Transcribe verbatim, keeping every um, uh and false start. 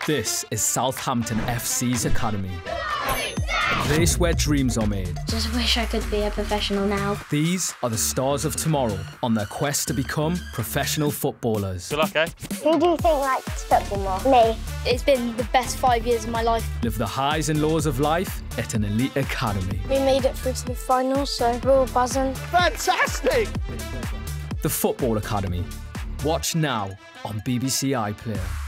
This is Southampton F C's Academy. A place where dreams are made. Just wish I could be a professional now. These are the stars of tomorrow on their quest to become professional footballers. Good luck, eh? Who do you think likes football more? Me. It's been the best five years of my life. Live the highs and lows of life at an elite academy. We made it through to the final, so we're all buzzing. Fantastic! The Football Academy. Watch now on B B C iPlayer.